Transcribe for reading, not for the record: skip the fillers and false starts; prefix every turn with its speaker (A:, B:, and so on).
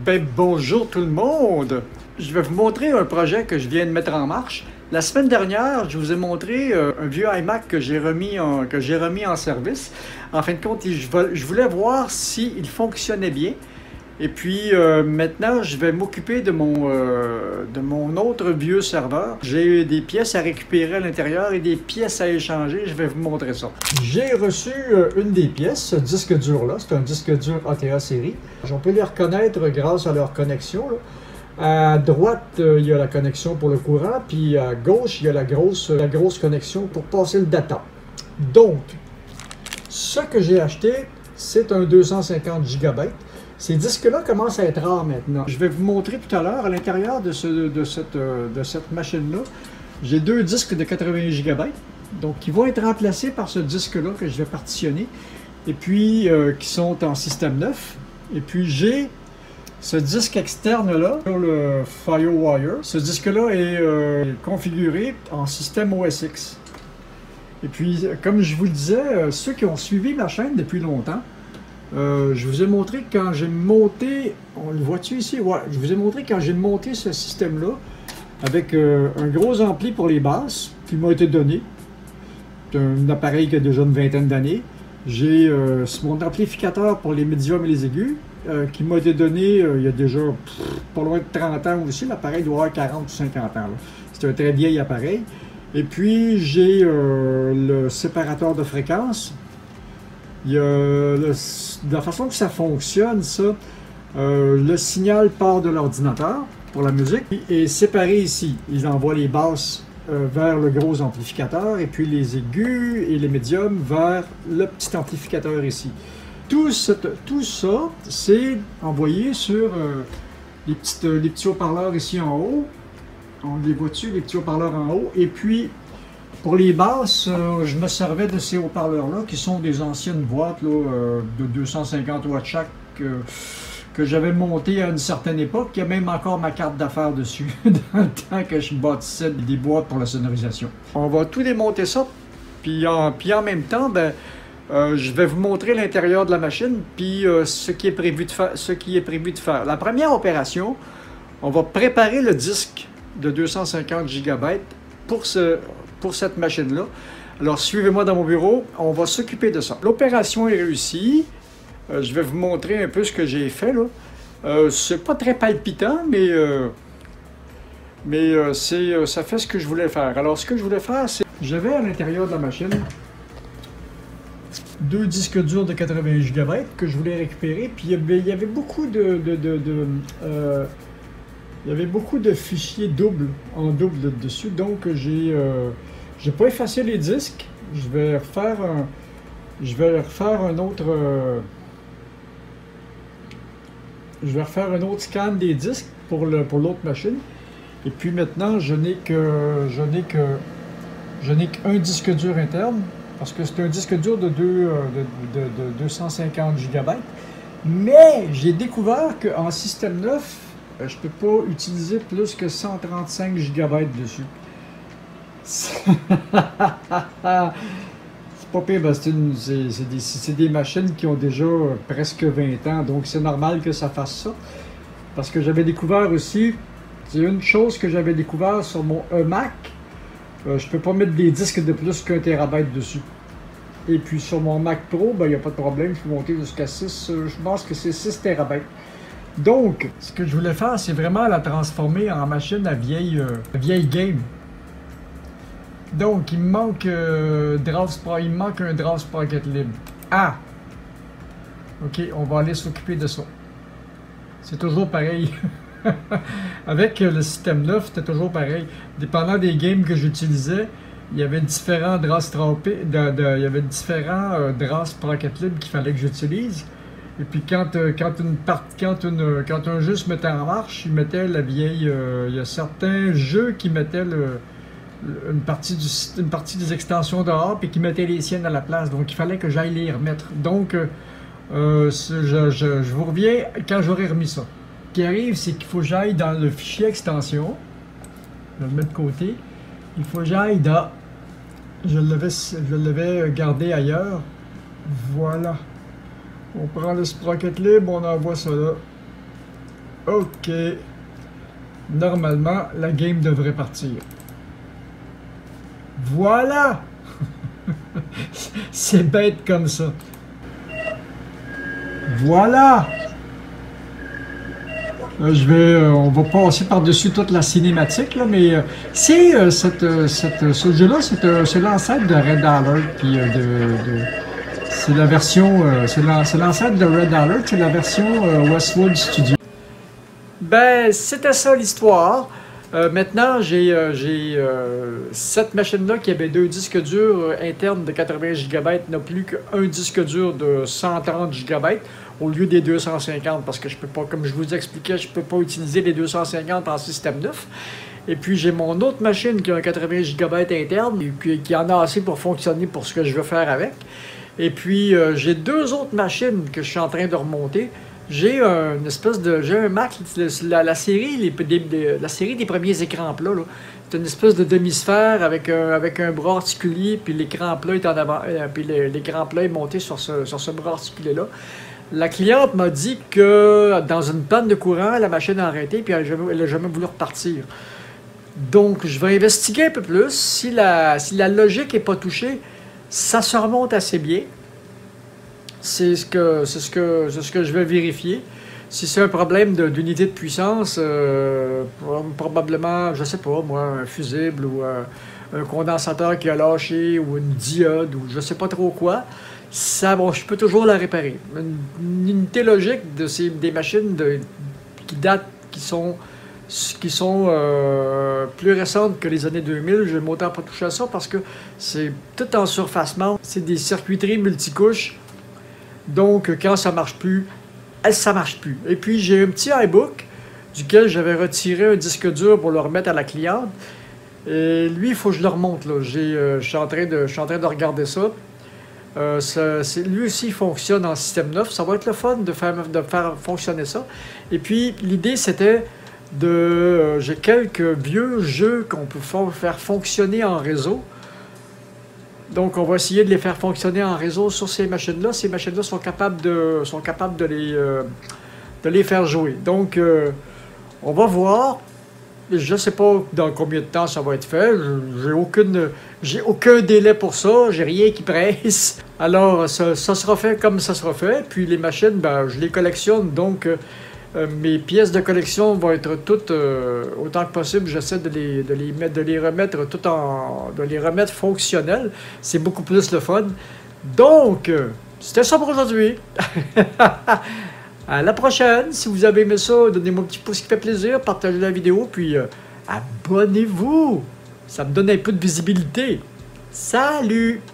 A: Ben bonjour tout le monde! Je vais vous montrer un projet que je viens de mettre en marche. La semaine dernière, je vous ai montré un vieux iMac que j'ai remis en service. En fin de compte, je voulais voir s'il fonctionnait bien. Et puis maintenant, je vais m'occuper de mon autre vieux serveur. J'ai des pièces à récupérer à l'intérieur et des pièces à échanger. Je vais vous montrer ça. J'ai reçu une des pièces, ce disque dur-là. C'est un disque dur ATA série. On peut les reconnaître grâce à leur connexion, là. À droite, il y a la connexion pour le courant, puis à gauche, il y a la grosse connexion pour passer le data. Donc, ce que j'ai acheté, c'est un 250 GB. Ces disques-là commencent à être rares maintenant. Je vais vous montrer tout à l'heure, à l'intérieur de cette machine-là, j'ai deux disques de 80 GB, donc qui vont être remplacés par ce disque-là que je vais partitionner, et puis qui sont en système neuf. Et puis j'ai ce disque externe-là, sur le FireWire. Ce disque-là est configuré en système OS X. Et puis, comme je vous le disais, ceux qui ont suivi ma chaîne depuis longtemps, je vous ai montré que quand j'ai monté, on le voit-tu ici? Ouais, je vous ai montré quand j'ai monté ce système-là avec un gros ampli pour les basses qui m'a été donné. C'est un appareil qui a déjà une vingtaine d'années. J'ai mon amplificateur pour les médiums et les aigus qui m'a été donné il y a déjà pas loin de 30 ans aussi. L'appareil doit avoir 40 ou 50 ans. C'est un très vieil appareil. Et puis j'ai le séparateur de fréquence. Il y a de la façon que ça fonctionne, ça, le signal part de l'ordinateur pour la musique et est séparé ici. Il envoie les basses vers le gros amplificateur et puis les aigus et les médiums vers le petit amplificateur ici. Tout ça, c'est envoyé sur les petits haut-parleurs ici en haut. On les voit dessus, les petits haut-parleurs en haut. Et puis, pour les basses, je me servais de ces haut-parleurs-là, qui sont des anciennes boîtes là, de 250 watts chaque, que j'avais montées à une certaine époque. Il y a même encore ma carte d'affaires dessus, dans le temps que je bâtissais des boîtes pour la sonorisation. On va tout démonter ça, puis en même temps, ben, je vais vous montrer l'intérieur de la machine, puis ce qui est prévu de faire. La première opération, on va préparer le disque de 250 GB pour cette machine-là. Alors, suivez-moi dans mon bureau, on va s'occuper de ça. L'opération est réussie. Je vais vous montrer un peu ce que j'ai fait, là. C'est pas très palpitant, mais ça fait ce que je voulais faire. Alors, ce que je voulais faire, c'est... J'avais à l'intérieur de la machine deux disques durs de 80 GB que je voulais récupérer, puis il y avait beaucoup de fichiers en double dessus, donc j'ai pas effacé les disques. Je vais refaire un autre scan des disques pour l'autre machine. Et puis maintenant, je n'ai qu'un disque dur interne, parce que c'est un disque dur de 250 GB. Mais j'ai découvert qu'en système neuf, je ne peux pas utiliser plus que 135 GB dessus. C'est pas pire, c'est des machines qui ont déjà presque 20 ans, donc c'est normal que ça fasse ça. Parce que j'avais découvert aussi, c'est une chose que j'avais découvert sur mon Mac, je peux pas mettre des disques de plus qu'1 TB dessus. Et puis sur mon Mac Pro, ben, il n'y a pas de problème, je peux monter jusqu'à 6, je pense que c'est 6 TB. Donc, ce que je voulais faire, c'est vraiment la transformer en machine à vieille game. Donc, il me manque un Draw Sprocket Lib. Ah! Ok, on va aller s'occuper de ça. C'est toujours pareil. Avec le système neuf, c'était toujours pareil. Dépendant des games que j'utilisais, il y avait différents Draw Sprocket Lib qu'il fallait que j'utilise. Et puis quand un jeu se mettait en marche, il mettait la vieille... il y a certains jeux qui mettaient une partie des extensions dehors et qui mettaient les siennes à la place. Donc il fallait que j'aille les remettre. Donc je vous reviens quand j'aurai remis ça. Ce qui arrive, c'est qu'il faut que j'aille dans le fichier extension. Je vais le mettre de côté. Il faut que j'aille dans... Je l'avais gardé ailleurs. Voilà. On prend le Sprocket Lib, on envoie ça là. Ok. Normalement, la game devrait partir. Voilà! C'est bête comme ça. Voilà! On va passer par-dessus toute la cinématique, là, mais ce jeu-là, c'est l'ancêtre de Red Alert, puis c'est la version, c'est l'ancêtre de Red Alert, c'est la version Westwood Studio. Ben, c'était ça l'histoire. Maintenant, j'ai cette machine-là qui avait 2 disques durs internes de 80 GB, n'a plus qu'un disque dur de 130 GB au lieu des 250 parce que je peux pas, comme je vous expliquais, je peux pas utiliser les 250 en système neuf. Et puis j'ai mon autre machine qui a un 80 GB interne et qui en a assez pour fonctionner pour ce que je veux faire avec. Et puis j'ai 2 autres machines que je suis en train de remonter. J'ai j'ai un Mac, la série des premiers écrans plats, là. C'est une espèce de demi-sphère avec un bras articulé, puis l'écran plat est en avant, puis l'écran plat est monté sur ce bras articulé-là. La cliente m'a dit que dans une panne de courant, la machine a arrêté, puis elle n'a jamais voulu repartir. Donc, je vais investiguer un peu plus. Si la logique n'est pas touchée, ça se remonte assez bien. C'est ce que je vais vérifier. Si c'est un problème d'unité de puissance, probablement, je sais pas, moi, un fusible ou un condensateur qui a lâché ou une diode ou je sais pas trop quoi, je peux toujours la réparer. Une unité logique des machines qui sont plus récentes que les années 2000, je ne vais autant pas toucher à ça parce que c'est tout en surfacement. C'est des circuiteries multicouches. Donc, quand ça marche plus, ça marche plus. Et puis, j'ai un petit iBook duquel j'avais retiré un disque dur pour le remettre à la cliente. Et lui, il faut que je le remonte, là. Je suis en train de regarder ça. Lui aussi, il fonctionne en système neuf. Ça va être le fun de faire fonctionner ça. Et puis, l'idée, c'était j'ai quelques vieux jeux qu'on peut faire fonctionner en réseau. Donc, on va essayer de les faire fonctionner en réseau sur ces machines-là. Ces machines-là sont capables de les faire jouer. Donc, on va voir. Je ne sais pas dans combien de temps ça va être fait. J'ai aucun délai pour ça. J'ai rien qui presse. Alors, ça sera fait comme ça sera fait. Puis les machines, ben, je les collectionne. Donc, mes pièces de collection vont être toutes, autant que possible, j'essaie de les remettre fonctionnelles. C'est beaucoup plus le fun. Donc, c'était ça pour aujourd'hui. À la prochaine. Si vous avez aimé ça, donnez-moi un petit pouce qui fait plaisir, partagez la vidéo, puis abonnez-vous. Ça me donne un peu de visibilité. Salut!